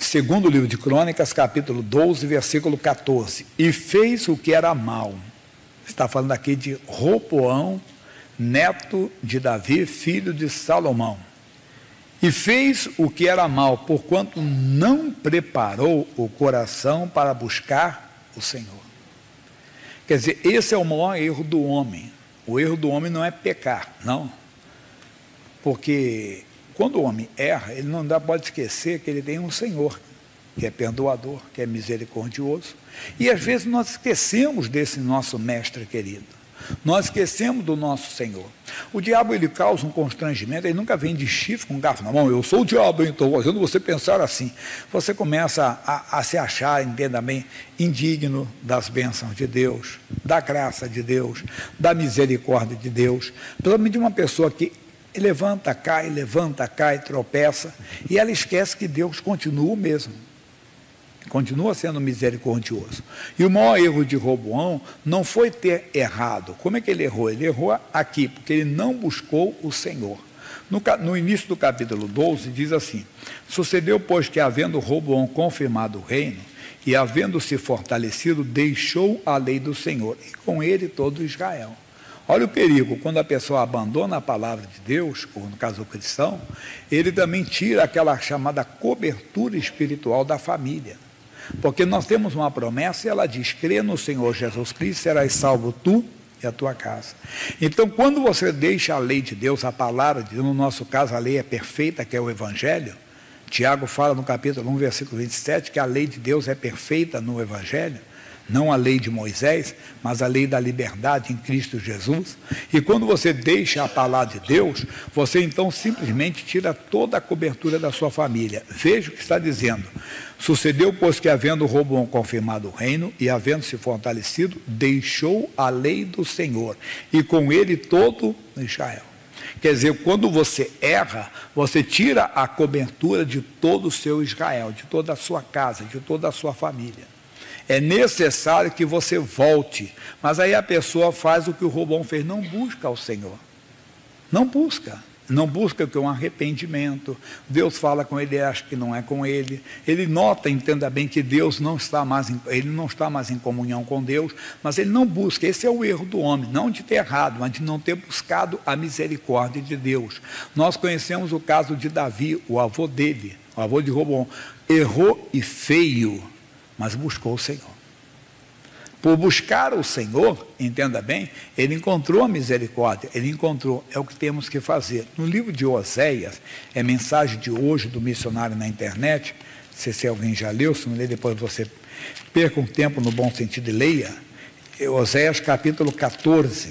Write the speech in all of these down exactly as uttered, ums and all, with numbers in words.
Segundo livro de Crônicas, capítulo doze, versículo quatorze. E fez o que era mal. Está falando aqui de Roboão, neto de Davi, filho de Salomão. E fez o que era mal, porquanto não preparou o coração para buscar o Senhor. Quer dizer, esse é o maior erro do homem. O erro do homem não é pecar, não. Porque quando o homem erra, ele não dá, pode esquecer que ele tem um Senhor, que é perdoador, que é misericordioso. E às vezes nós esquecemos desse nosso mestre querido. Nós esquecemos do nosso Senhor. O diabo, ele causa um constrangimento, ele nunca vem de chifre com garfo na mão. Eu sou o diabo, hein? Estou fazendo você pensar assim. Você começa a, a se achar, entenda bem, indigno das bênçãos de Deus, da graça de Deus, da misericórdia de Deus. Pelo menos de uma pessoa que levanta, cai, levanta, cai, tropeça, e ela esquece que Deus continua o mesmo. Continua sendo misericordioso. E o maior erro de Roboão não foi ter errado. Como é que ele errou? Ele errou aqui, porque ele não buscou o Senhor. No, no início do capítulo doze, diz assim: sucedeu, pois, que havendo Roboão confirmado o reino, e havendo se fortalecido, deixou a lei do Senhor, e com ele todo Israel. Olha o perigo, quando a pessoa abandona a palavra de Deus, ou no caso o cristão, ele também tira aquela chamada cobertura espiritual da família. Porque nós temos uma promessa e ela diz: crê no Senhor Jesus Cristo, serás salvo tu e a tua casa. Então, quando você deixa a lei de Deus, a palavra de Deus, no nosso caso a lei é perfeita, que é o Evangelho. Tiago fala no capítulo um, versículo vinte e sete, que a lei de Deus é perfeita no Evangelho. Não a lei de Moisés, mas a lei da liberdade em Cristo Jesus. E quando você deixa a palavra de Deus, você então simplesmente tira toda a cobertura da sua família. Veja o que está dizendo: sucedeu, pois, que havendo Roboão confirmado o reino, e havendo se fortalecido, deixou a lei do Senhor, e com ele todo Israel. Quer dizer, quando você erra, você tira a cobertura de todo o seu Israel, de toda a sua casa, de toda a sua família. É necessário que você volte, mas aí a pessoa faz o que o Roboão fez: não busca o Senhor, não busca, não busca o que é um arrependimento. Deus fala com ele, acha que não é com ele, ele nota, entenda bem, que Deus não está mais em, ele não está mais em comunhão com Deus, mas ele não busca. Esse é o erro do homem, não de ter errado, mas de não ter buscado a misericórdia de Deus. Nós conhecemos o caso de Davi, o avô dele, o avô de Roboão, errou e feio, mas buscou o Senhor. Por buscar o Senhor, entenda bem, ele encontrou a misericórdia, ele encontrou, é o que temos que fazer. No livro de Oséias, é mensagem de hoje do missionário na internet, não sei se alguém já leu, se não lê, depois você perca um tempo no bom sentido e leia. Oséias capítulo quatorze.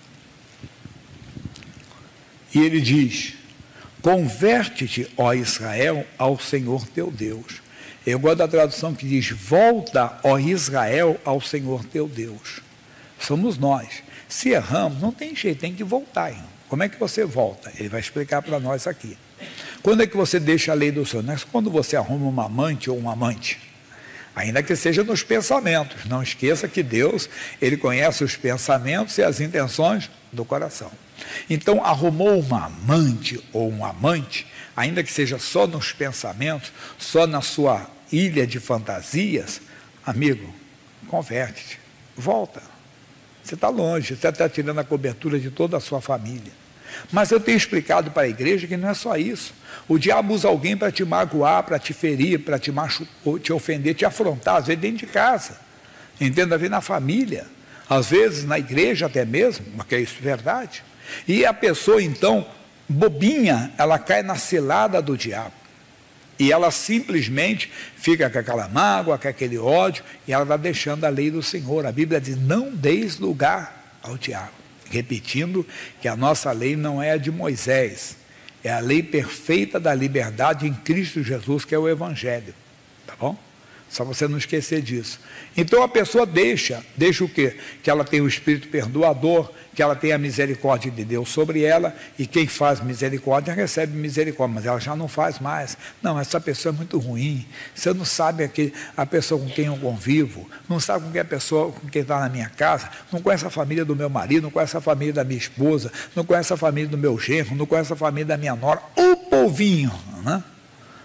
E ele diz: converte-te, ó Israel, ao Senhor teu Deus. Eu gosto da tradução que diz: volta, ó Israel, ao Senhor teu Deus. Somos nós. Se erramos, não tem jeito, tem que voltar. Irmão. Como é que você volta? Ele vai explicar para nós aqui. Quando é que você deixa a lei do Senhor? Não é quando você arruma uma amante ou um amante. Ainda que seja nos pensamentos. Não esqueça que Deus, ele conhece os pensamentos e as intenções do coração. Então, arrumou uma amante ou um amante, ainda que seja só nos pensamentos, só na sua ilha de fantasias, amigo, converte-te, volta. Você está longe, você está tirando a cobertura de toda a sua família. Mas eu tenho explicado para a igreja que não é só isso. O diabo usa alguém para te magoar, para te ferir, para te machucar, te ofender, te afrontar, às vezes dentro de casa. Entenda, ver na família, às vezes na igreja até mesmo, porque é isso verdade. E a pessoa então, bobinha, ela cai na cilada do diabo. E ela simplesmente fica com aquela mágoa, com aquele ódio, e ela vai deixando a lei do Senhor. A Bíblia diz: não deis lugar ao diabo. Repetindo que a nossa lei não é a de Moisés, é a lei perfeita da liberdade em Cristo Jesus, que é o Evangelho. Tá bom? Só você não esquecer disso. Então a pessoa deixa, deixa o quê? Que ela tem o Espírito perdoador, que ela tem a misericórdia de Deus sobre ela, e quem faz misericórdia recebe misericórdia, mas ela já não faz mais. Não, essa pessoa é muito ruim, você não sabe aquele, a pessoa com quem eu convivo, não sabe com quem a pessoa com quem está na minha casa, não conhece a família do meu marido, não conhece a família da minha esposa, não conhece a família do meu genro, não conhece a família da minha nora, o povinho, né?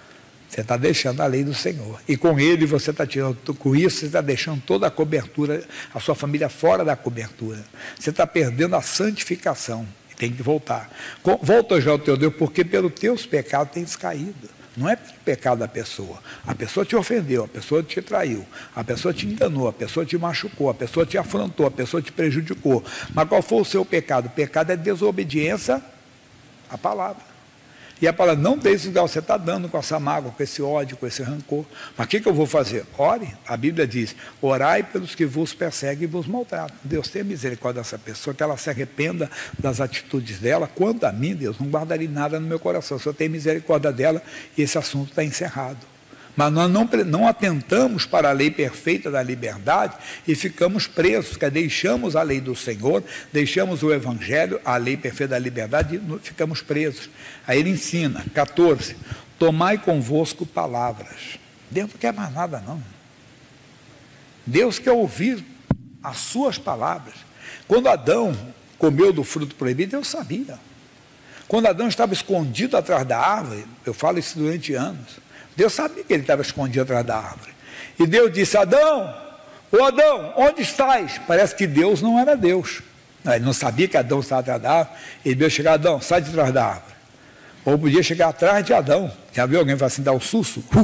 Você está deixando a lei do Senhor. E com ele você está tirando, com isso você está deixando toda a cobertura, a sua família fora da cobertura. Você está perdendo a santificação. E tem que voltar. Volta já ao teu Deus, porque pelos teus pecados tens caído. Não é pelo pecado da pessoa. A pessoa te ofendeu, a pessoa te traiu, a pessoa te enganou, a pessoa te machucou, a pessoa te afrontou, a pessoa te prejudicou. Mas qual foi o seu pecado? O pecado é desobediência à palavra. E a palavra, não deixe lugar, você está dando com essa mágoa, com esse ódio, com esse rancor. Mas o que, que eu vou fazer? Ore. A Bíblia diz, orai pelos que vos perseguem e vos maltratam. Deus tenha misericórdia dessa pessoa, que ela se arrependa das atitudes dela. Quanto a mim, Deus, não guardarei nada no meu coração. Se eu tenho misericórdia dela, e esse assunto está encerrado. Mas nós não, não atentamos para a lei perfeita da liberdade e ficamos presos, que deixamos a lei do Senhor, deixamos o Evangelho, a lei perfeita da liberdade, e ficamos presos. Aí ele ensina, quatorze, tomai convosco palavras. Deus não quer mais nada, não. Deus quer ouvir as suas palavras. Quando Adão comeu do fruto proibido, Deus sabia. Quando Adão estava escondido atrás da árvore, eu falo isso durante anos, Deus sabia que ele estava escondido atrás da árvore. E Deus disse, Adão, ô Adão, onde estás? Parece que Deus não era Deus. Ele não sabia que Adão estava atrás da árvore. Ele veio chegar, Adão, sai de trás da árvore. Ou podia chegar atrás de Adão. Já viu alguém falar assim, dar um susto? Uh!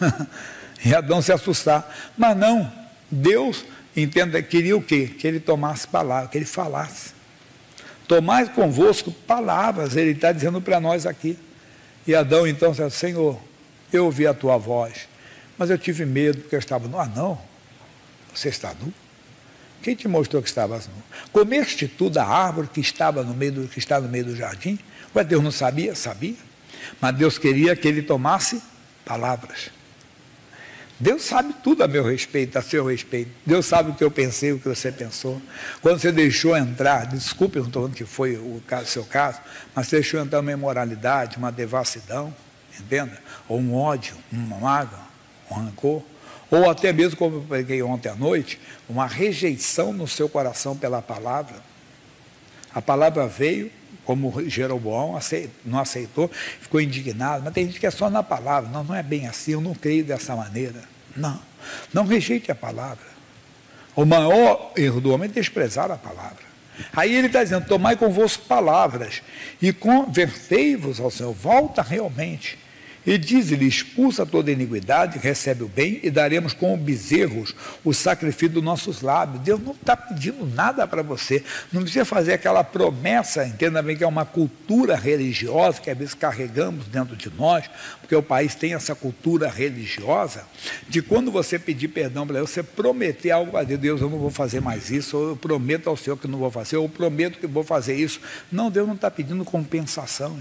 E Adão se assustar. Mas não, Deus, entenda, queria o quê? Que ele tomasse palavras, que ele falasse. Tomai convosco palavras, ele está dizendo para nós aqui. E Adão então disse, Senhor, eu ouvi a tua voz, mas eu tive medo porque eu estava nu. Ah, não, você está nu? Quem te mostrou que estavas nu? Comeste tu da árvore que estava no meio do, que está no meio do jardim? Ué, Deus não sabia? Sabia. Mas Deus queria que ele tomasse palavras. Deus sabe tudo a meu respeito, a seu respeito. Deus sabe o que eu pensei, o que você pensou. Quando você deixou entrar, desculpe, eu não estou falando que foi o caso, seu caso, mas você deixou entrar uma imoralidade, uma devassidão, entenda? Ou um ódio, uma mágoa, um rancor, ou até mesmo, como eu preguei ontem à noite, uma rejeição no seu coração pela palavra. A palavra veio, como Jeroboão não aceitou, ficou indignado, mas tem gente que é só na palavra. Não, não é bem assim, eu não creio dessa maneira. Não, não rejeite a palavra. O maior erro do homem é desprezar a palavra. Aí ele está dizendo, tomai convosco palavras e convertei-vos ao Senhor. Volta realmente. E diz-lhe, expulsa toda iniquidade, recebe o bem, e daremos como bezerros o sacrifício dos nossos lábios. Deus não está pedindo nada para você. Não precisa fazer aquela promessa, entenda bem que é uma cultura religiosa, que às vezes carregamos dentro de nós, porque o país tem essa cultura religiosa, de quando você pedir perdão para Deus, você prometer algo para Deus, Deus, eu não vou fazer mais isso, ou eu prometo ao Senhor que não vou fazer, ou eu prometo que vou fazer isso. Não, Deus não está pedindo compensação.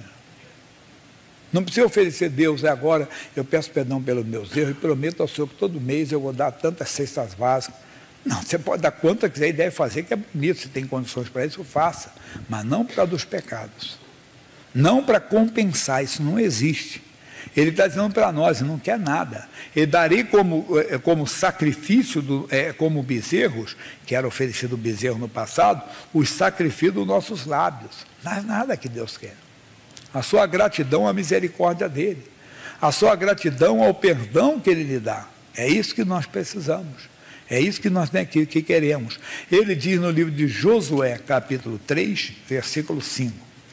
Não precisa oferecer a Deus, é agora eu peço perdão pelos meus erros e prometo ao Senhor que todo mês eu vou dar tantas cestas básicas. Não, você pode dar quanto quiser e deve fazer, que é bonito, se tem condições para isso, faça. Mas não por causa dos pecados. Não para compensar, isso não existe. Ele está dizendo para nós, não quer nada. Ele darei como, como sacrifício, do, é, como bezerros, que era oferecido o bezerro no passado, os sacrifícios dos nossos lábios. Não é nada que Deus quer. A sua gratidão à misericórdia dele, a sua gratidão ao perdão que ele lhe dá. É isso que nós precisamos, é isso que nós né, que, que queremos. Ele diz no livro de Josué, capítulo três, versículo cinco.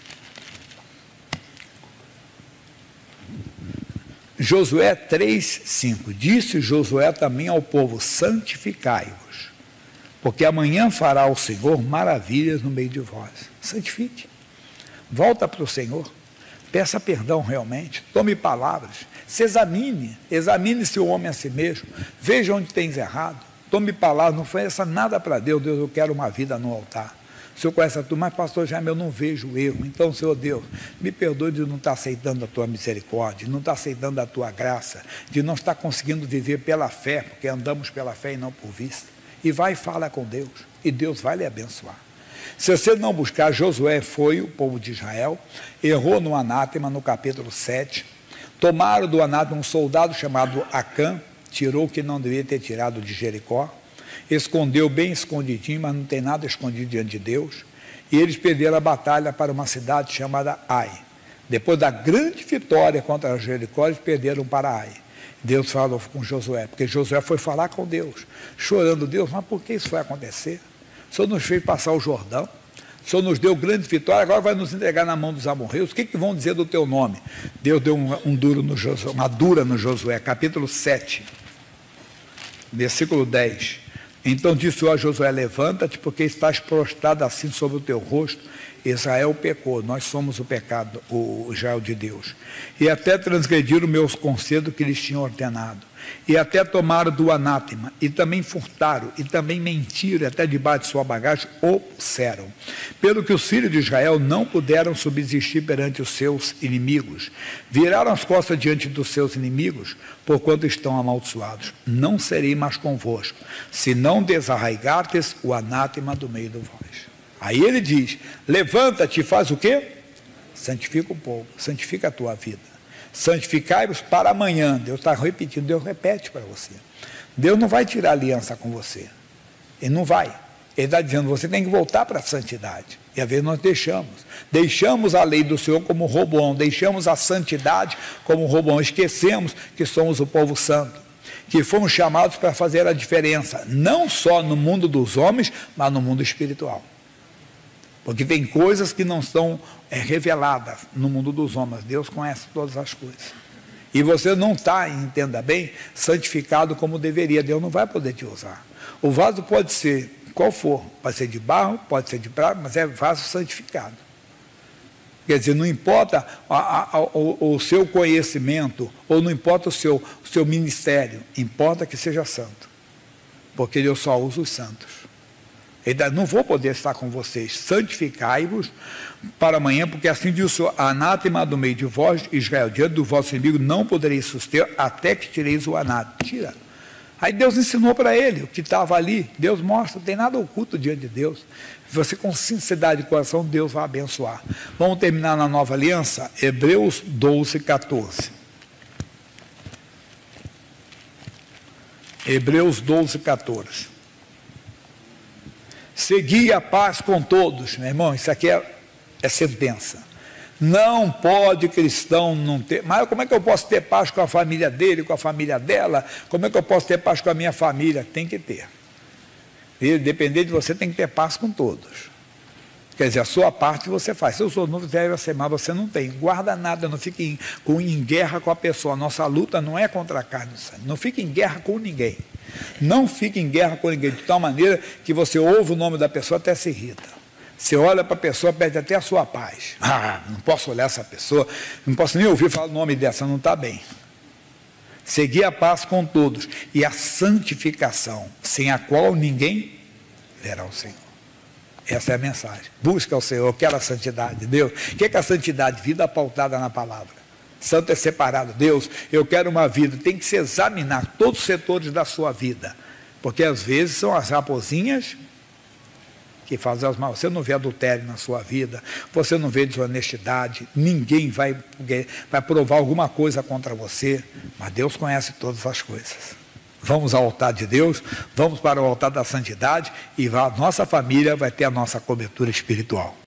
Josué três, cinco. Disse Josué também ao povo, santificai-vos, porque amanhã fará o Senhor maravilhas no meio de vós. Santifique, volta para o Senhor. Peça perdão realmente, tome palavras, se examine, examine-se o homem a si mesmo, veja onde tens errado, tome palavras, não faça nada para Deus, Deus, eu quero uma vida no altar. O Senhor conhece a tua, mas pastor Jaime, eu não vejo o erro, então, Senhor Deus, me perdoe de não estar aceitando a tua misericórdia, de não estar aceitando a tua graça, de não estar conseguindo viver pela fé, porque andamos pela fé e não por vista. E vai e fala com Deus, e Deus vai lhe abençoar. Se você não buscar, Josué foi o povo de Israel, errou no anátema, no capítulo sete, tomaram do anátema um soldado chamado Acã, tirou o que não devia ter tirado de Jericó, escondeu bem escondidinho, mas não tem nada escondido diante de Deus, e eles perderam a batalha para uma cidade chamada Ai. Depois da grande vitória contra a Jericó, eles perderam para Ai. Deus falou com Josué, porque Josué foi falar com Deus, chorando: Deus, mas por que isso vai acontecer? O Senhor nos fez passar o Jordão, o Senhor nos deu grande vitória, agora vai nos entregar na mão dos amorreus, o que, que vão dizer do teu nome? Deus deu um, um duro no Josué, uma dura no Josué, capítulo sete, versículo dez. Então disse o a Josué: levanta-te, porque estás prostrado assim sobre o teu rosto. Israel pecou, nós somos o pecado, o Israel de Deus. E até transgrediram meus conselhos que lhes tinham ordenado. E até tomaram do anátema, e também furtaram, e também mentiram, e até debaixo de sua bagagem opuseram. Pelo que os filhos de Israel não puderam subsistir perante os seus inimigos. Viraram as costas diante dos seus inimigos, porquanto estão amaldiçoados. Não serei mais convosco, se não desarraigartes o anátema do meio de vós. Aí ele diz: levanta-te e faz o quê? Santifica o povo, santifica a tua vida. Santificai-vos para amanhã. Deus está repetindo, Deus repete para você. Deus não vai tirar aliança com você. Ele não vai. Ele está dizendo: você tem que voltar para a santidade. E às vezes nós deixamos. Deixamos a lei do Senhor como Roboão, deixamos a santidade como Roboão. Esquecemos que somos o povo santo, que fomos chamados para fazer a diferença, não só no mundo dos homens, mas no mundo espiritual. Porque tem coisas que não são é, reveladas no mundo dos homens. Deus conhece todas as coisas. E você não está, entenda bem, santificado como deveria. Deus não vai poder te usar. O vaso pode ser qual for. Pode ser de barro, pode ser de prata, mas é vaso santificado. Quer dizer, não importa a, a, o, o seu conhecimento, ou não importa o seu, o seu ministério, importa que seja santo. Porque Deus só usa os santos. Ele não vou poder estar com vocês, santificai-vos para amanhã, porque assim diz o Senhor: anátema do meio de vós, Israel, diante do vosso inimigo não podereis suster, até que tireis o anátema. Tira. Aí Deus ensinou para ele o que estava ali. Deus mostra, não tem nada oculto diante de Deus. Você, com sinceridade de coração, Deus vai abençoar. Vamos terminar na nova aliança, Hebreus doze, quatorze. Hebreus doze, quatorze. Segui a paz com todos, meu irmão. Isso aqui é, é sentença. Não pode cristão não ter. Mas como é que eu posso ter paz com a família dele, com a família dela? Como é que eu posso ter paz com a minha família? Tem que ter. E depender de você, tem que ter paz com todos. Quer dizer, a sua parte você faz. Se o senhor não fizer você, mas você não tem. Guarda nada, não fique em, com, em guerra com a pessoa. A nossa luta não é contra a carne e sangue. Não fique em guerra com ninguém. Não fique em guerra com ninguém, de tal maneira que você ouve o nome da pessoa até se irrita. Você olha para a pessoa, perde até a sua paz. Ah, não posso olhar essa pessoa, não posso nem ouvir falar o nome dessa, não está bem. Seguir a paz com todos e a santificação, sem a qual ninguém verá o Senhor. Essa é a mensagem. Busca o Senhor, quero a santidade, Deus. O que é que a santidade? Vida pautada na palavra. Santo é separado. Deus, eu quero uma vida. Tem que se examinar todos os setores da sua vida. Porque às vezes são as raposinhas que fazem as mal. Você não vê adultério na sua vida, você não vê desonestidade, ninguém vai, vai provar alguma coisa contra você, mas Deus conhece todas as coisas. Vamos ao altar de Deus, vamos para o altar da santidade e a nossa família vai ter a nossa cobertura espiritual.